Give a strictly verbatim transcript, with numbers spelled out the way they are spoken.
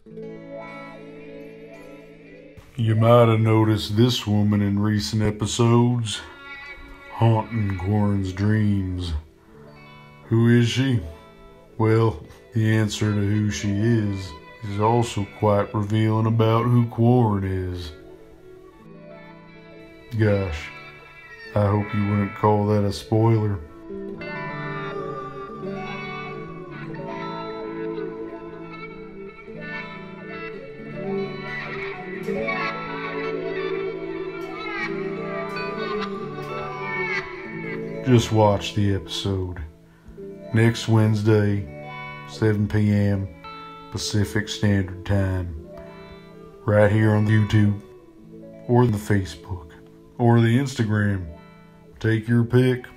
You might have noticed this woman in recent episodes, haunting Quarren's dreams. Who is she? Well, the answer to who she is is also quite revealing about who Quarren is. Gosh, I hope you wouldn't call that a spoiler. Just watch the episode. Next Wednesday, seven p.m. Pacific Standard Time. Right here on YouTube, or the Facebook, or the Instagram. Take your pick.